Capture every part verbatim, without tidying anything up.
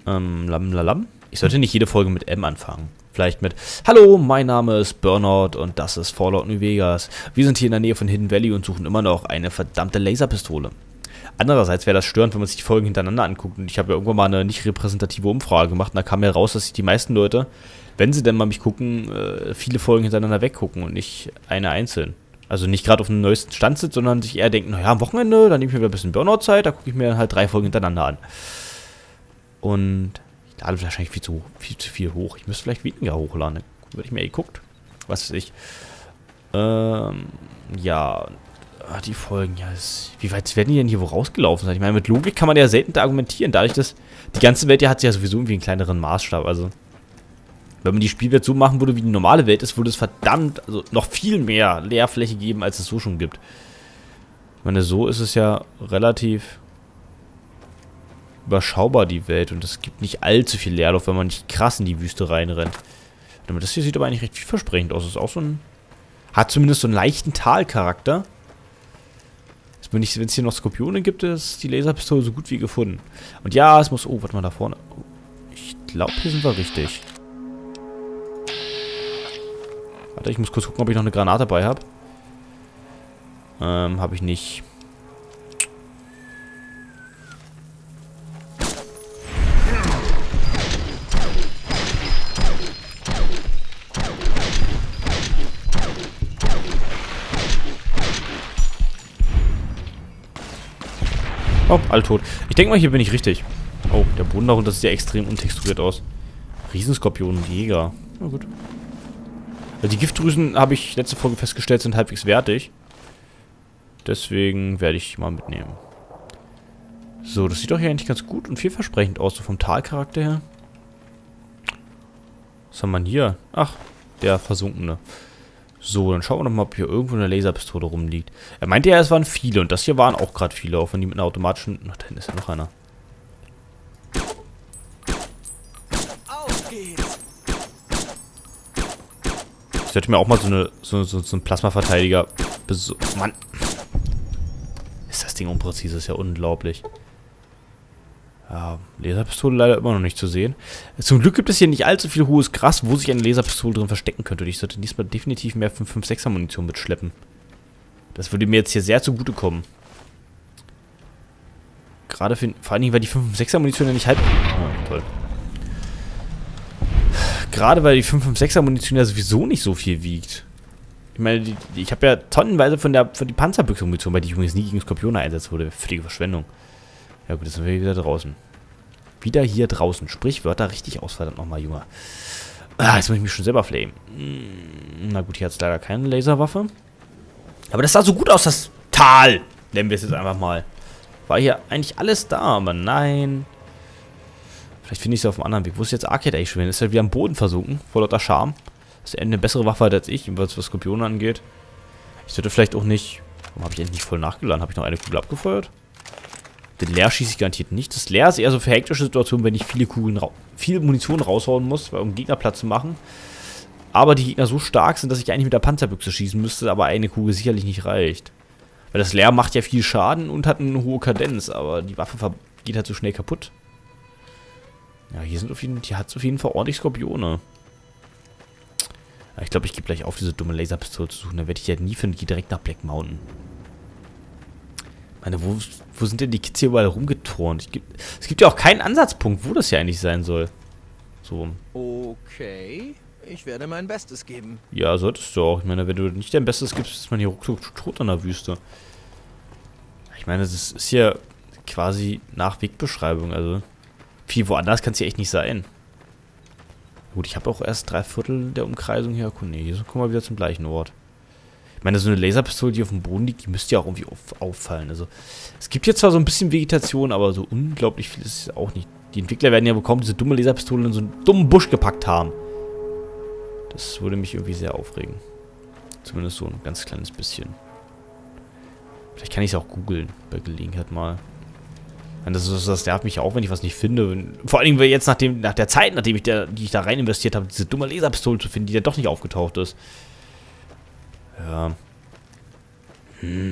Ähm, lam, ich sollte nicht jede Folge mit M anfangen. Vielleicht mit Hallo, mein Name ist Burnout und das ist Fallout New Vegas. Wir sind hier in der Nähe von Hidden Valley und suchen immer noch eine verdammte Laserpistole. Andererseits wäre das störend, wenn man sich die Folgen hintereinander anguckt. Und ich habe ja irgendwann mal eine nicht repräsentative Umfrage gemacht und da kam ja raus, dass sich die meisten Leute, wenn sie denn mal mich gucken, viele Folgen hintereinander weggucken und nicht eine einzeln. Also nicht gerade auf dem neuesten Stand sind, sondern sich eher denken, naja, am Wochenende, dann nehme ich mir wieder ein bisschen Burnout-Zeit, da gucke ich mir halt drei Folgen hintereinander an. Und ich lade wahrscheinlich viel zu, viel zu viel hoch. Ich müsste vielleicht weniger hochladen. Würde ich mir eh geguckt. Was weiß ich. Ähm, ja. Die Folgen, ja. Das, wie weit werden die denn hier wo rausgelaufen sein? Ich meine, mit Logik kann man ja selten da argumentieren. Dadurch, dass die ganze Welt ja hat ja sowieso irgendwie einen kleineren Maßstab. Also, wenn man die Spielwelt so machen würde, wie die normale Welt ist, würde es verdammt, also noch viel mehr Leerfläche geben, als es so schon gibt. Ich meine, so ist es ja relativ überschaubar, die Welt. Und es gibt nicht allzu viel Leerlauf, wenn man nicht krass in die Wüste reinrennt. Das hier sieht aber eigentlich recht vielversprechend aus. Das ist auch so ein... Hat zumindest so einen leichten Talcharakter. Wenn es hier noch Skorpione gibt, ist die Laserpistole so gut wie gefunden. Und ja, es muss... Oh, warte mal da vorne. Ich glaube, hier sind wir richtig. Warte, ich muss kurz gucken, ob ich noch eine Granate dabei habe. Ähm, habe ich nicht. Oh, alle tot. Ich denke mal, hier bin ich richtig. Oh, der Boden darunter sieht ja extrem untexturiert aus. Riesenskorpion, Jäger. Na gut. Also die Giftdrüsen, habe ich letzte Folge festgestellt, sind halbwegs wertig. Deswegen werde ich mal mitnehmen. So, das sieht doch hier eigentlich ganz gut und vielversprechend aus, so vom Talcharakter her. Was haben wir hier? Ach, der Versunkene. So, dann schauen wir doch mal, ob hier irgendwo eine Laserpistole rumliegt. Er meinte ja, es waren viele und das hier waren auch gerade viele, auch wenn die mit einer automatischen... Ach, da hinten ist ja noch einer. Ich sollte mir auch mal so eine so, so, so einen Plasmaverteidiger besorgen. Mann. Ist das Ding unpräzise, ist ja unglaublich. Ja, Laserpistole leider immer noch nicht zu sehen. Zum Glück gibt es hier nicht allzu viel hohes Gras, wo sich eine Laserpistole drin verstecken könnte. Und ich sollte diesmal definitiv mehr fünf fünf sechser Munition mitschleppen. Das würde mir jetzt hier sehr zugutekommen. Gerade für, vor allen Dingen, weil die fünf fünf sechser Munition ja nicht halb... Ah, toll. Gerade weil die fünf fünf sechser Munition ja sowieso nicht so viel wiegt. Ich meine, die, die, ich habe ja tonnenweise von der, von die Panzerbüchse-Munition, weil die übrigens nie gegen Skorpione einsetzt wurde. Völlige Verschwendung. Ja gut, jetzt sind wir wieder draußen. Wieder hier draußen. Sprichwörter richtig aus, verdammt nochmal, Junge. Ah, jetzt muss ich mich schon selber flamen. Na gut, hier hat es leider keine Laserwaffe. Aber das sah so gut aus, das Tal. Nennen wir es jetzt einfach mal. War hier eigentlich alles da, aber nein. Vielleicht finde ich es auf einem anderen Weg. Wo ist jetzt Arcade eigentlich schon? Ist er wieder am Boden versunken, vor lauter Charme. Dass er eine bessere Waffe hat als ich, was Skorpione angeht. Ich sollte vielleicht auch nicht... Warum habe ich eigentlich nicht voll nachgeladen? Habe ich noch eine Kugel abgefeuert? Den Leer schieße ich garantiert nicht. Das Leer ist eher so für hektische Situationen, wenn ich viele Kugeln, viel Munition raushauen muss, um Gegner Platz zu machen. Aber die Gegner so stark sind, dass ich eigentlich mit der Panzerbüchse schießen müsste, aber eine Kugel sicherlich nicht reicht. Weil das Leer macht ja viel Schaden und hat eine hohe Kadenz, aber die Waffe geht halt so schnell kaputt. Ja, hier sind auf jeden, hier hat es auf jeden Fall ordentlich Skorpione. Ja, ich glaube, ich gebe gleich auf, diese dumme Laserpistole zu suchen. Da werde ich ja nie finden, die direkt nach Black Mountain. Ich meine, wo, wo sind denn die Kids hier überall rumgeturnt? Ich, es gibt ja auch keinen Ansatzpunkt, wo das ja eigentlich sein soll. So. Okay, ich werde mein Bestes geben. Ja, solltest du auch. Ich meine, wenn du nicht dein Bestes gibst, ist man hier ruckzuck tot in der Wüste. Ich meine, das ist hier quasi nach Wegbeschreibung, also viel woanders kann es hier echt nicht sein. Gut, ich habe auch erst drei Viertel der Umkreisung hier erkundet. Nee, hier kommen wir wieder zum gleichen Ort. Ich meine, so eine Laserpistole, die auf dem Boden liegt, die müsste ja auch irgendwie auf, auffallen. Also, es gibt hier zwar so ein bisschen Vegetation, aber so unglaublich viel ist es auch nicht. Die Entwickler werden ja bekommen, diese dumme Laserpistole in so einen dummen Busch gepackt haben. Das würde mich irgendwie sehr aufregen. Zumindest so ein ganz kleines bisschen. Vielleicht kann ich es auch googeln, bei Gelegenheit mal. Das, ist, das nervt mich auch, wenn ich was nicht finde. Vor allem, weil jetzt nach, dem, nach der Zeit, nachdem ich der, die ich da rein investiert habe, diese dumme Laserpistole zu finden, die dann doch nicht aufgetaucht ist. Ja. Hm.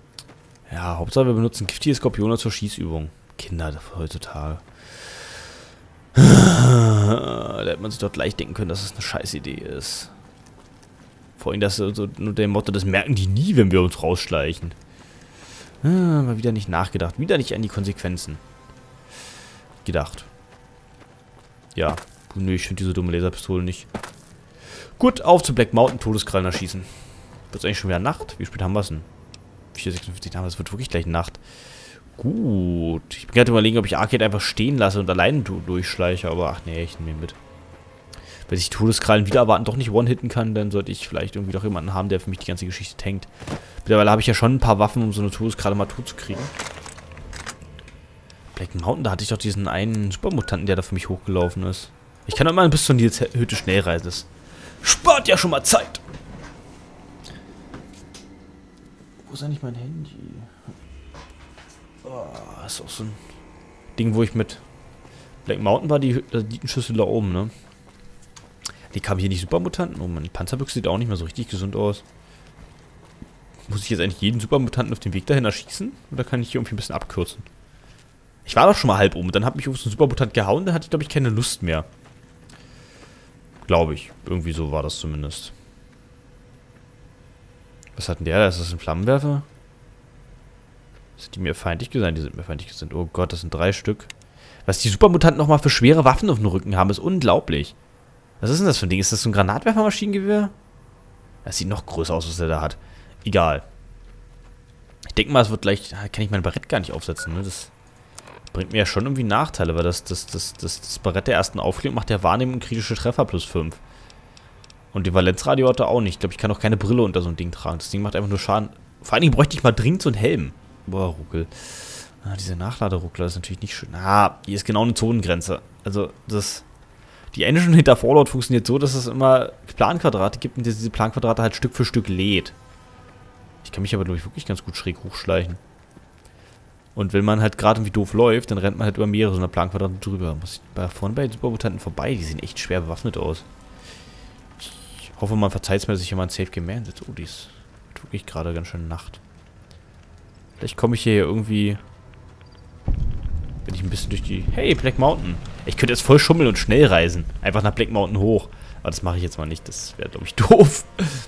Ja, Hauptsache wir benutzen giftige Skorpione zur Schießübung. Kinder heutzutage. Da hätte man sich doch gleich denken können, dass es eine Scheißidee ist. Vor allem, dass so nur der Motto, das merken die nie, wenn wir uns rausschleichen. Ah, mal wieder nicht nachgedacht. Wieder nicht an die Konsequenzen gedacht. Ja. Nö, ich finde diese dumme Laserpistole nicht. Gut, auf zu Black Mountain, Todeskrallen erschießen. Wird es eigentlich schon wieder Nacht? Wie spät haben wir es denn? vier Uhr sechsundfünfzig, es wird wirklich gleich Nacht. Gut. Ich bin gerade überlegen, ob ich Arcade einfach stehen lasse und alleine durchschleiche, aber ach nee, ich nehme ihn mit. Wenn ich Todeskrallen wieder erwarten doch nicht one-hitten kann, dann sollte ich vielleicht irgendwie doch jemanden haben, der für mich die ganze Geschichte tankt. Mittlerweile habe ich ja schon ein paar Waffen, um so eine Todeskralle mal tot zu kriegen. Black Mountain, da hatte ich doch diesen einen Supermutanten, der da für mich hochgelaufen ist. Ich kann doch mal bis zu Nils Hütte schnell reisen. Das spart ja schon mal Zeit. Wo ist eigentlich mein Handy? Oh, das ist auch so ein Ding, wo ich mit Black Mountain war, die Schüssel da oben, ne? Die kamen hier nicht Supermutanten. Oh, meine Panzerbüchse sieht auch nicht mehr so richtig gesund aus. Muss ich jetzt eigentlich jeden Supermutanten auf dem Weg dahin erschießen? Oder kann ich hier irgendwie ein bisschen abkürzen? Ich war doch schon mal halb um. Dann hat mich auf so einen Supermutant gehauen. Dann hatte ich, glaube ich, keine Lust mehr. Glaube ich. Irgendwie so war das zumindest. Was hat denn der? Ist das ein Flammenwerfer? Sind die mir feindlich gesinnt? Die sind mir feindlich gesinnt. Oh Gott, das sind drei Stück. Was die Supermutanten nochmal für schwere Waffen auf dem Rücken haben, ist unglaublich. Was ist denn das für ein Ding? Ist das so ein Granatwerfermaschinengewehr? Das sieht noch größer aus, was der da hat. Egal. Ich denke mal, es wird gleich... Da kann ich mein Barett gar nicht aufsetzen, ne? Das bringt mir ja schon irgendwie Nachteile, weil das, das, das, das, das Barett der ersten Aufklärung macht der Wahrnehmung kritische Treffer plus fünf. Und die Valenzradio hat er auch nicht. Ich glaube, ich kann auch keine Brille unter so ein Ding tragen. Das Ding macht einfach nur Schaden. Vor allen Dingen bräuchte ich mal dringend so einen Helm. Boah, Ruckel. Ah, diese Nachladeruckler ist natürlich nicht schön. Ah, hier ist genau eine Zonengrenze. Also, das... Die Engine hinter Fallout funktioniert so, dass es immer Planquadrate gibt und diese Planquadrate halt Stück für Stück lädt. Ich kann mich aber, glaube ich, wirklich ganz gut schräg hochschleichen. Und wenn man halt gerade irgendwie doof läuft, dann rennt man halt über mehrere so eine Planquadrate drüber. Muss ich bei vorne bei den Supermutanten vorbei, die sehen echt schwer bewaffnet aus. Ich hoffe, man verzeiht es mir, dass ich hier mal ein Safe Game mehr einsetze. Oh, die ist wirklich gerade ganz schön Nacht. Vielleicht komme ich hier irgendwie... Bin ich ein bisschen durch die... Hey, Black Mountain. Ich könnte jetzt voll schummeln und schnell reisen. Einfach nach Black Mountain hoch. Aber das mache ich jetzt mal nicht. Das wäre, glaube ich, doof.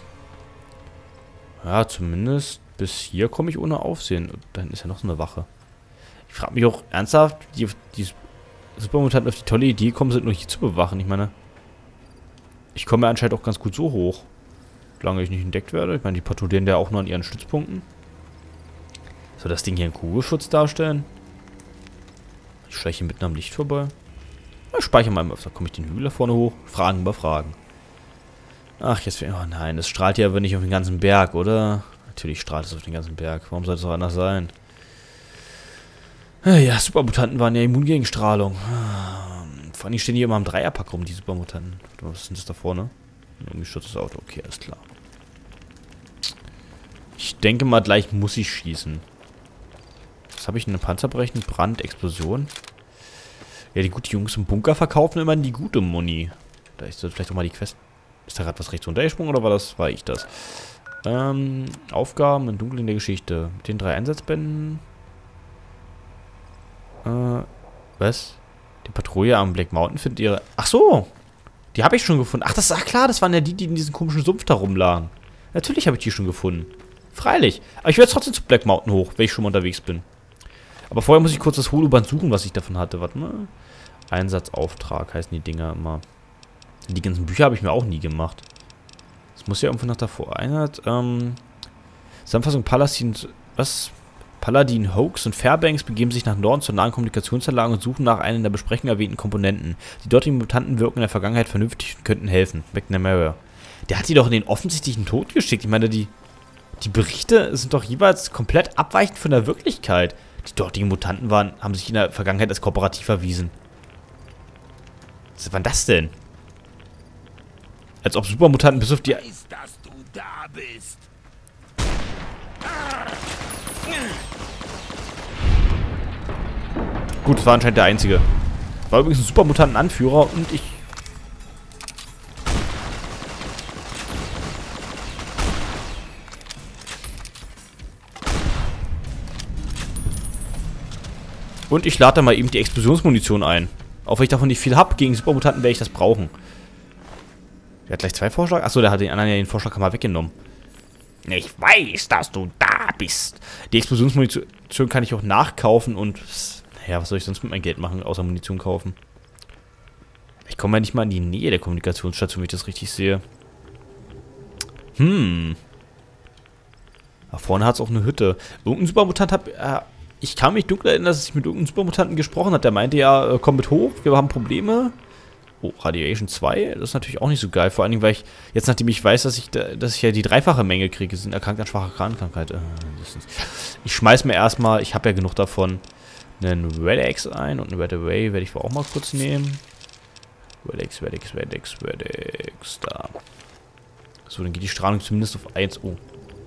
Ja, zumindest bis hier komme ich ohne Aufsehen. Und da hinten ist ja noch so eine Wache. Ich frage mich auch ernsthaft, die, die Supermutanten auf die tolle Idee gekommen sind, nur hier zu bewachen. Ich meine, ich komme ja anscheinend auch ganz gut so hoch. Solange ich nicht entdeckt werde. Ich meine, die patrouillieren ja auch nur an ihren Stützpunkten. Soll das Ding hier einen Kugelschutz darstellen? Ich schleiche mitten am Licht vorbei. Ich speichere mal öfter. Komme ich den Hügel da vorne hoch? Fragen über Fragen. Ach, jetzt... Oh nein, es strahlt ja aber nicht auf den ganzen Berg, oder? Natürlich strahlt es auf den ganzen Berg. Warum soll es auch anders sein? Ja, Supermutanten waren ja immun gegen Strahlung. Vor allem stehen hier immer am Dreierpack rum, die Supermutanten. Was ist denn das da vorne? Irgendwie stürzt das Auto. Okay, alles klar. Ich denke mal, gleich muss ich schießen. Was habe ich denn? Eine Panzerbrechen, Brand, Explosion? Ja, die guten Jungs im Bunker verkaufen immer die gute Muni. Da ist vielleicht auch mal die Quest. Ist da gerade was rechts runtergesprungen oder war das? War ich das? Ähm, Aufgaben im Dunkeln der Geschichte. Mit den drei Einsatzbänden. Äh, was? Die Patrouille am Black Mountain findet ihre... Ach so! Die habe ich schon gefunden. Ach, das ist ach klar, das waren ja die, die in diesem komischen Sumpf da rumlagen. Natürlich habe ich die schon gefunden. Freilich. Aber ich werde trotzdem zu Black Mountain hoch, wenn ich schon mal unterwegs bin. Aber vorher muss ich kurz das Holoband suchen, was ich davon hatte. Warte mal. Einsatzauftrag heißen die Dinger immer. Die ganzen Bücher habe ich mir auch nie gemacht. Das muss ja irgendwo noch davor. Einheit, ähm... Zusammenfassung Paladin... Was? Paladin, Hoax und Fairbanks begeben sich nach Norden zur nahen Kommunikationsanlage und suchen nach einer in der Besprechung erwähnten Komponenten. Die dortigen Mutanten wirken in der Vergangenheit vernünftig und könnten helfen. McNamara. Der hat die doch in den offensichtlichen Tod geschickt. Ich meine, die... Die Berichte sind doch jeweils komplett abweichend von der Wirklichkeit. Die dortigen Mutanten waren, haben sich in der Vergangenheit als kooperativ erwiesen. Was war das denn? Als ob Supermutanten bis auf die... Weiß, dass du da bist. Gut, das war anscheinend der einzige. War übrigens ein Supermutanten-Anführer und ich... Und ich lade da mal eben die Explosionsmunition ein. Auch wenn ich davon nicht viel habe, gegen Supermutanten werde ich das brauchen. Der hat gleich zwei Vorschläge. Achso, der hat den anderen ja den Vorschlag mal weggenommen. Ich weiß, dass du da bist. Die Explosionsmunition kann ich auch nachkaufen und... Ja, was soll ich sonst mit meinem Geld machen, außer Munition kaufen? Ich komme ja nicht mal in die Nähe der Kommunikationsstation, wenn ich das richtig sehe. Hm. Da vorne hat es auch eine Hütte. Irgendein Supermutant hat... Äh, ich kann mich dunkel erinnern, dass ich mit irgendeinem Supermutanten gesprochen habe. Der meinte ja, äh, komm mit hoch, wir haben Probleme. Oh, Radiation zwei? Das ist natürlich auch nicht so geil. Vor allen Dingen, weil ich jetzt, nachdem ich weiß, dass ich, da, dass ich ja die dreifache Menge kriege, sind erkrankt an schwacher Krankheit. Äh, ich schmeiß mir erstmal, ich habe ja genug davon, einen Red X ein und einen Red Away werde ich wohl auch mal kurz nehmen. Red X, Red X, Red X, Red X, da. So, dann geht die Strahlung zumindest auf eins. Oh.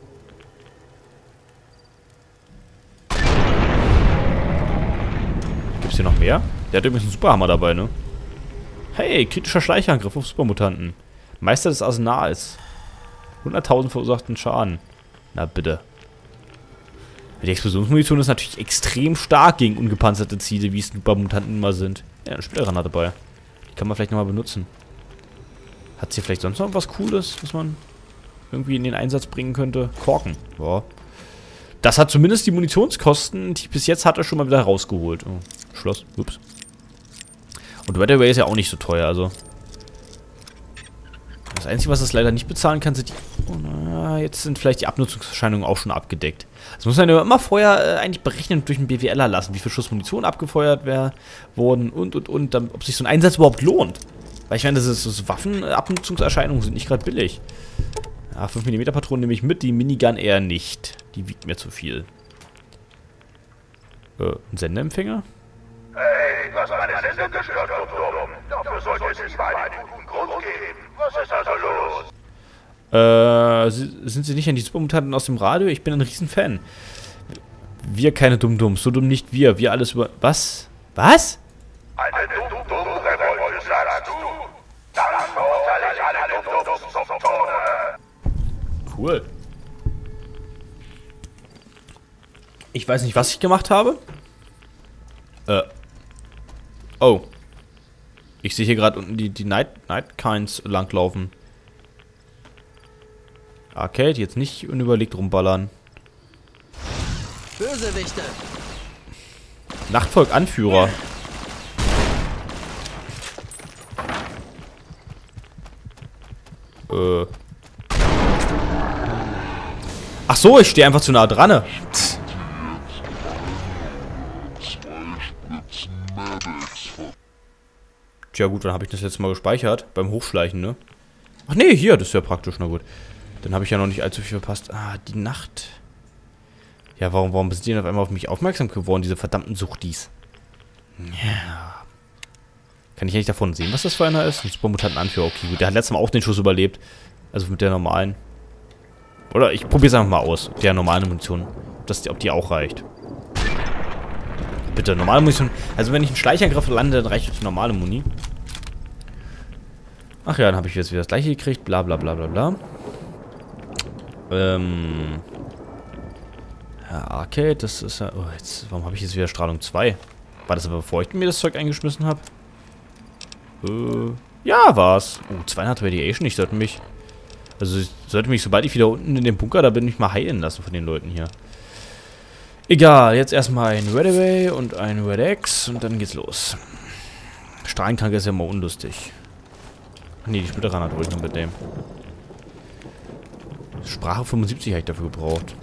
Gibt's hier noch mehr? Der hat übrigens einen Superhammer dabei, ne? Hey, kritischer Schleichangriff auf Supermutanten. Meister des Arsenals. hunderttausend verursachten Schaden. Na bitte. Die Explosionsmunition ist natürlich extrem stark gegen ungepanzerte Ziele, wie es Supermutanten immer sind. Ja, eine Splittergranate dabei. Die kann man vielleicht nochmal benutzen. Hat es hier vielleicht sonst noch was Cooles, was man irgendwie in den Einsatz bringen könnte? Korken. Ja. Das hat zumindest die Munitionskosten, die ich bis jetzt hatte, schon mal wieder rausgeholt. Oh, Schloss. Ups. Und Red Away ist ja auch nicht so teuer, also. Das Einzige, was das leider nicht bezahlen kann, sind die... Oh, na, jetzt sind vielleicht die Abnutzungserscheinungen auch schon abgedeckt. Das muss man ja immer vorher äh, eigentlich berechnen und durch einen B W Ler lassen, wie viel Schuss Munition abgefeuert wär, wurden und, und, und, dann, ob sich so ein Einsatz überhaupt lohnt. Weil ich meine, das ist, das Waffenabnutzungserscheinungen sind nicht gerade billig. Ja, fünf Millimeter Patronen nehme ich mit, die Minigun eher nicht. Die wiegt mir zu viel. Äh, ein Sendeempfänger? Hey, du hast meine Sendung gestört, dumm. Dafür sollte es nicht mal einen guten Grund geben. Was ist also los? Äh, sind Sie nicht an die Supermutanten aus dem Radio? Ich bin ein Riesenfan. Wir keine Dumm-Dumms. So dumm nicht wir. Wir alles über... Was? Was? Eine Dumm-Dumm-Revolte, sagst du? Dann verurteile ich alle Dumm-Dumms zum Tode. Cool. Ich weiß nicht, was ich gemacht habe. Äh... Oh. Ich sehe hier gerade unten die, die Night, Nightkinds langlaufen. Arcade, jetzt nicht unüberlegt rumballern. Bösewichte. Nachtvolk Anführer. Äh. Ach so, ich stehe einfach zu nah dran. Ne? Tja gut, dann habe ich das jetzt mal gespeichert. Beim Hochschleichen, ne? Ach nee, hier, das ist ja praktisch, na gut. Dann habe ich ja noch nicht allzu viel verpasst. Ah, die Nacht. Ja, warum, warum sind die denn auf einmal auf mich aufmerksam geworden, diese verdammten Suchtis? Ja. Kann ich eigentlich davon sehen, was das für einer ist? Ein Supermutanten-Anführer. Okay, gut. Der hat letztes Mal auch den Schuss überlebt. Also mit der normalen. Oder ich probiere es einfach mal aus. Der normalen Munition. Ob, das, ob die auch reicht. Bitte, normale Munition. Also wenn ich einen Schleichangriff lande, dann reicht die normale Muni. Ach ja, dann habe ich jetzt wieder das gleiche gekriegt. Bla bla bla bla bla. Ähm. Ja, Arcade, das ist ja... Oh, jetzt, warum habe ich jetzt wieder Strahlung zwei? War das aber bevor ich mir das Zeug eingeschmissen habe? Äh, ja, war's. Oh, zweihundert Radiation, ich sollte mich... Also ich sollte mich, sobald ich wieder unten in dem Bunker da bin, mich mal heilen lassen von den Leuten hier. Egal, jetzt erstmal ein Red Away und ein Red X und dann geht's los. Strahlenkranke ist ja mal unlustig. Ne, die Splittergranate wollte ich noch mitnehmen. Sprache fünfundsiebzig habe ich dafür gebraucht.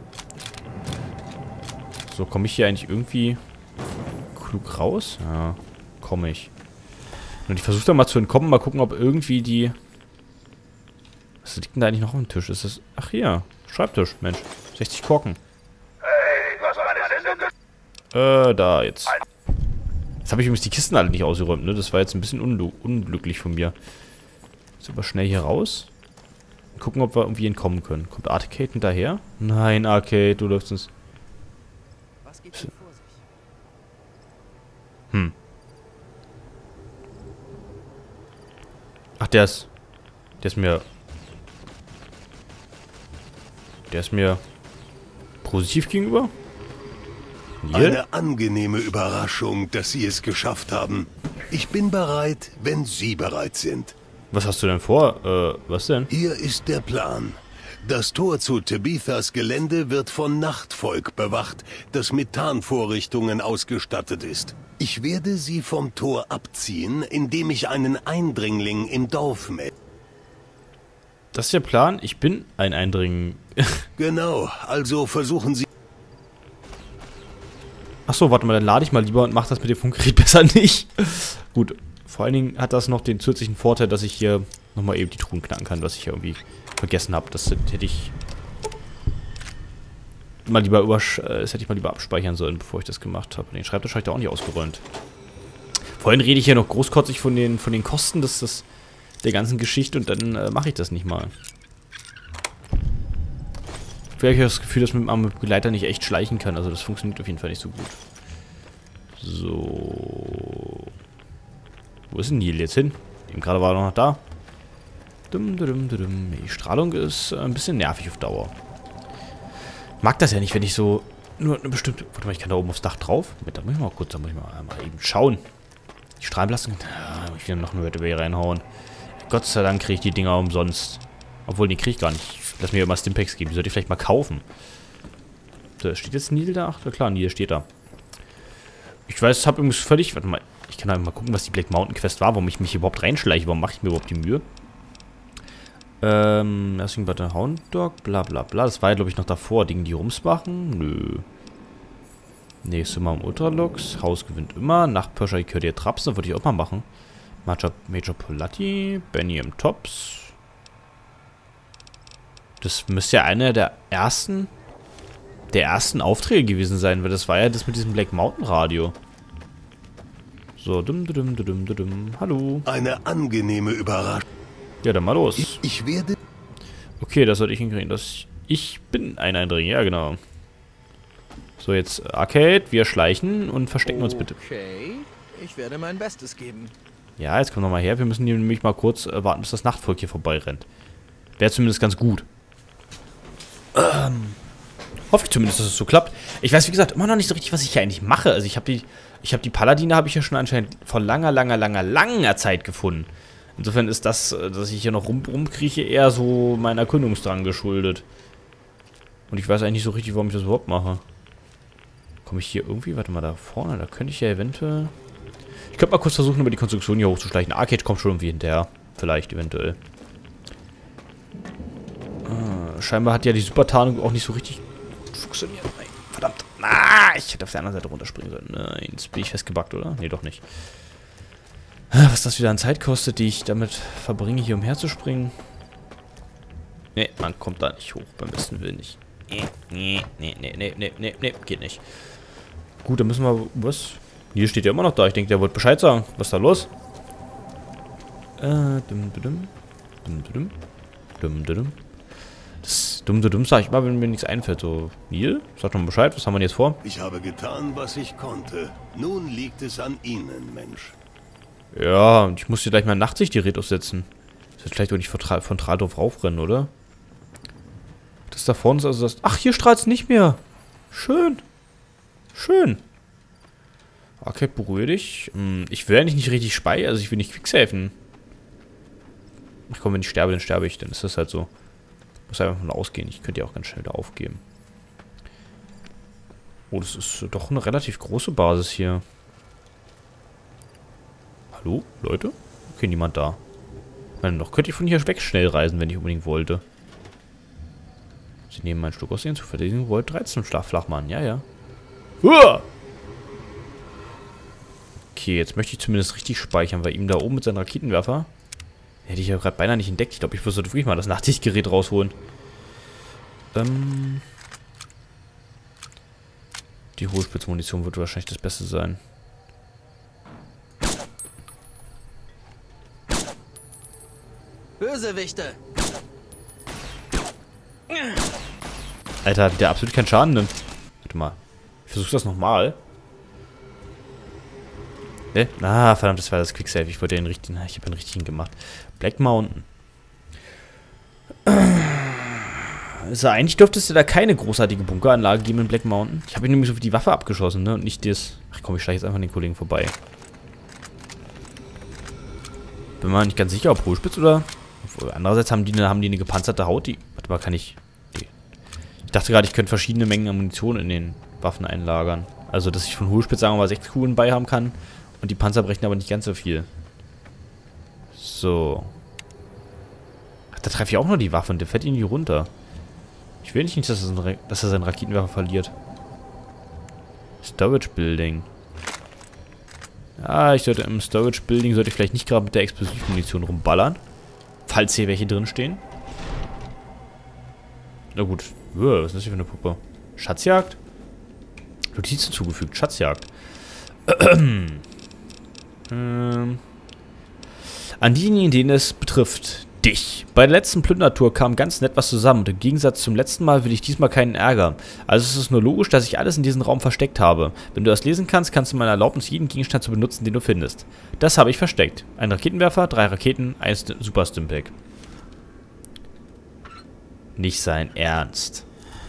So, komme ich hier eigentlich irgendwie klug raus? Ja, komme ich. Und ich versuche da mal zu entkommen, mal gucken, ob irgendwie die... Was liegt denn da eigentlich noch auf dem Tisch? Ist das... Ach hier, Schreibtisch, Mensch. sechzig Korken. Hey, du hast meine Sendung... Äh, da jetzt. Jetzt habe ich übrigens die Kisten alle nicht ausgeräumt, ne? Das war jetzt ein bisschen unglücklich von mir. Jetzt aber schnell hier raus. Und gucken, ob wir irgendwie entkommen können. Kommt Arcade hinterher? Nein, Arcade, du läufst uns... Was geht hier vor sich? Hm. Ach, der ist... Der ist mir... Der ist mir... positiv gegenüber? Neil? Eine angenehme Überraschung, dass Sie es geschafft haben. Ich bin bereit, wenn Sie bereit sind. Was hast du denn vor? Äh, was denn? Hier ist der Plan. Das Tor zu Tabithas Gelände wird von Nachtvolk bewacht, das mit Tarnvorrichtungen ausgestattet ist. Ich werde Sie vom Tor abziehen, indem ich einen Eindringling im Dorf melde. Das ist der Plan? Ich bin ein Eindringling. Genau, also versuchen Sie... Achso, warte mal, dann lade ich mal lieber und mach das mit dem Funkgerät besser nicht. Gut, vor allen Dingen hat das noch den zusätzlichen Vorteil, dass ich hier nochmal eben die Truhen knacken kann, was ich irgendwie vergessen habe. Das hätte ich mal lieber übersch das hätte ich mal lieber abspeichern sollen, bevor ich das gemacht habe. Den Schreibtisch habe ich da auch nicht ausgeräumt. Vorhin rede ich hier noch großkotzig von den, von den Kosten des, des, der ganzen Geschichte und dann äh, mache ich das nicht mal. Vielleicht habe ich das Gefühl, dass man mit einem Begleiter nicht echt schleichen kann. Also das funktioniert auf jeden Fall nicht so gut. So. Wo ist denn Neil jetzt hin? Eben gerade war er noch da. Dum, dum, dum, dum. Die Strahlung ist ein bisschen nervig auf Dauer. Mag das ja nicht, wenn ich so nur eine bestimmte... Warte mal, ich kann da oben aufs Dach drauf. Da muss ich mal kurz, da muss ich mal, mal eben schauen. Die Strahlenbelastung... Da muss ich wieder noch eine Wörter reinhauen. Gott sei Dank kriege ich die Dinger umsonst. Obwohl, die kriege ich gar nicht. Lass mir immer Stimpaks geben. Die sollte ich vielleicht mal kaufen. So, steht jetzt Neil da? Ach, klar, Neil steht da. Ich weiß, habe übrigens völlig... Warte mal, ich kann da mal gucken, was die Black Mountain Quest war, warum ich mich überhaupt reinschleiche. Warum mache ich mir überhaupt die Mühe? Ähm, deswegen war der Hound Dog, bla bla bla. Das war ja, glaube ich, noch davor. Dinge, die Rums machen? Nö. Nächste Mal im Ultralox. Haus gewinnt immer. Nachtpirscher, ich höre dir Trapsen. Würde ich auch mal machen. Major, Major Polatti. Benny im Tops. Das müsste ja einer der ersten der ersten Aufträge gewesen sein, weil das war ja das mit diesem Black Mountain Radio. So, dum dum dum dum dum. Hallo. Eine angenehme Überraschung. Ja, dann mal los. Ich, ich werde... Okay, das sollte ich hinkriegen. Das, ich bin ein Eindringling, ja genau. So, jetzt Arcade, wir schleichen und verstecken uns bitte. Okay, ich werde mein Bestes geben. Ja, jetzt komm noch mal her. Wir müssen hier nämlich mal kurz äh, warten, bis das Nachtvolk hier vorbeirennt. Wäre zumindest ganz gut. Ähm, hoffe ich zumindest, dass es so klappt. Ich weiß, wie gesagt, immer noch nicht so richtig, was ich hier eigentlich mache. Also ich habe die, ich habe die Paladine habe ich ja schon anscheinend vor langer, langer, langer, langer Zeit gefunden. Insofern ist das, dass ich hier noch rum, rumkrieche, eher so meinem Erkundungsdrang geschuldet. Und ich weiß eigentlich nicht so richtig, warum ich das überhaupt mache. Komme ich hier irgendwie, warte mal, da vorne, da könnte ich ja eventuell... Ich könnte mal kurz versuchen, über die Konstruktion hier hochzuschleichen. Arcade kommt schon irgendwie hinterher. Vielleicht, eventuell. Ah, scheinbar hat ja die Supertarnung auch nicht so richtig funktioniert. Nein, verdammt. Ah, ich hätte auf der anderen Seite runterspringen sollen. Nein, jetzt bin ich festgebackt, oder? Nee, doch nicht. Was das wieder an Zeit kostet, die ich damit verbringe, hier umherzuspringen. Nee, man kommt da nicht hoch, beim besten Willen nicht. Nee, nee, nee, nee, nee, nee, nee, nee, geht nicht. Gut, dann müssen wir... Was? Hier steht ja immer noch da. Ich denke, der wollte Bescheid sagen. Was ist da los? Äh, dum, dum, dum, dum, dum, dum. Das dumm, dumm, sag ich mal, wenn mir nichts einfällt. So, Neil, sag doch mal Bescheid, was haben wir denn jetzt vor? Ich habe getan, was ich konnte. Nun liegt es an Ihnen, Mensch. Ja, und ich muss hier gleich mal Nachtsichtgerät aufsetzen. Das wird vielleicht auch nicht von, Tra von Traldorf raufrennen, oder? Das da vorne ist also das... Ach, hier strahlt es nicht mehr. Schön. Schön. Okay, beruhige dich. Ich will eigentlich nicht richtig speichern, also ich will nicht quicksafen. Ach komm, wenn ich sterbe, dann sterbe ich. Dann ist das halt so. Muss einfach mal ausgehen. Ich könnte ja auch ganz schnell wieder aufgeben. Oh, das ist doch eine relativ große Basis hier. Hallo, Leute? Okay, niemand da. Ich meine, noch könnte ich von hier weg schnell reisen, wenn ich unbedingt wollte. Sie nehmen mein Stück aus ihren zuverlässigen Volt dreizehn Flachmann. Ja, ja. Uah! Okay, jetzt möchte ich zumindest richtig speichern, weil ihm da oben mit seinem Raketenwerfer... Hätte ich ja gerade beinahe nicht entdeckt. Ich glaube, ich müsste wirklich mal das Nachtsichtgerät rausholen. Ähm... Die Hohlspitzmunition wird wahrscheinlich das Beste sein. Bösewichte! Alter, wie der absolut keinen Schaden nimmt. Warte mal. Ich versuche das nochmal. Ne? Ah, verdammt, das war das Quicksave. Ich wollte den richtigen. Ich habe den richtigen gemacht. Black Mountain. Also eigentlich dürfte es ja da keine großartige Bunkeranlage geben in Black Mountain. Ich habe nämlich so für die Waffe abgeschossen, ne? Und nicht das... Ach komm, ich schleiche jetzt einfach an den Kollegen vorbei. Bin mir nicht ganz sicher, ob Hohlspitz oder... Andererseits haben die, eine, haben die eine gepanzerte Haut, die... Warte mal, kann ich... Nee. Ich dachte gerade, ich könnte verschiedene Mengen an Munition in den Waffen einlagern. Also, dass ich von Hohlspitz, sagen wir mal, sechs Kugeln bei haben kann. Und die Panzer brechen aber nicht ganz so viel. So. Ach, da treffe ich auch nur die Waffe und der fällt irgendwie runter. Ich will nicht, dass er, ein dass er seinen Raketenwerfer verliert. Storage Building. Ja, ich sollte im Storage Building sollte ich vielleicht nicht gerade mit der Explosivmunition rumballern. Falls hier welche drinstehen. Na gut. Uah, was ist das hier für eine Puppe? Schatzjagd? Notizen zugefügt. Schatzjagd. ähm. An diejenigen, denen es betrifft. Dich. Bei der letzten Plündertour kam ganz nett was zusammen und im Gegensatz zum letzten Mal will ich diesmal keinen Ärger. Also es ist nur logisch, dass ich alles in diesem Raum versteckt habe. Wenn du das lesen kannst, kannst du meine Erlaubnis, jeden Gegenstand zu benutzen, den du findest. Das habe ich versteckt. Ein Raketenwerfer, drei Raketen, ein St- Super Stimpack. Nicht sein Ernst.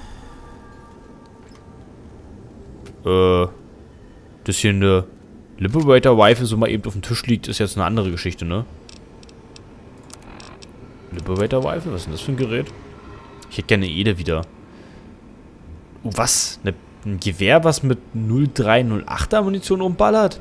Äh, das hier eine Liberator Rifle so mal eben auf dem Tisch liegt, ist jetzt eine andere Geschichte, ne? Liberator Rifle? Was ist denn das für ein Gerät? Ich hätte gerne Ede wieder. Oh, was? Ne, ein Gewehr, was mit null drei null achter Munition umballert?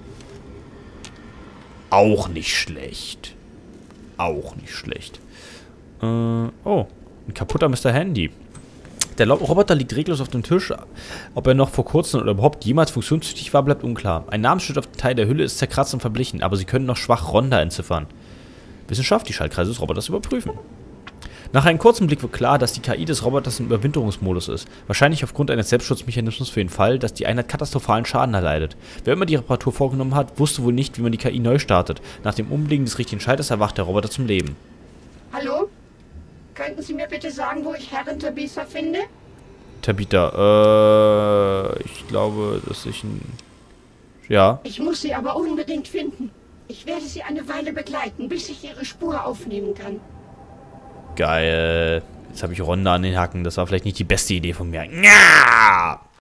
Auch nicht schlecht. Auch nicht schlecht. Äh, oh. Ein kaputter Mister Handy. Der Roboter liegt reglos auf dem Tisch. Ob er noch vor kurzem oder überhaupt jemals funktionstüchtig war, bleibt unklar. Ein Namensschild auf dem Teil der Hülle ist zerkratzt und verblichen, aber sie können noch schwach Ronda entziffern. Wissenschaft, die Schaltkreise des Roboters überprüfen. Nach einem kurzen Blick wird klar, dass die K I des Roboters im Überwinterungsmodus ist. Wahrscheinlich aufgrund eines Selbstschutzmechanismus für den Fall, dass die Einheit katastrophalen Schaden erleidet. Wer immer die Reparatur vorgenommen hat, wusste wohl nicht, wie man die K I neu startet. Nach dem Umlegen des richtigen Schalters erwacht der Roboter zum Leben. Hallo? Könnten Sie mir bitte sagen, wo ich Herrin Tabitha finde? Tabitha, äh, ich glaube, dass ich ein... Ja. Ich muss sie aber unbedingt finden. Ich werde sie eine Weile begleiten, bis ich ihre Spur aufnehmen kann. Geil. Jetzt habe ich Ronda an den Hacken. Das war vielleicht nicht die beste Idee von mir. Ja!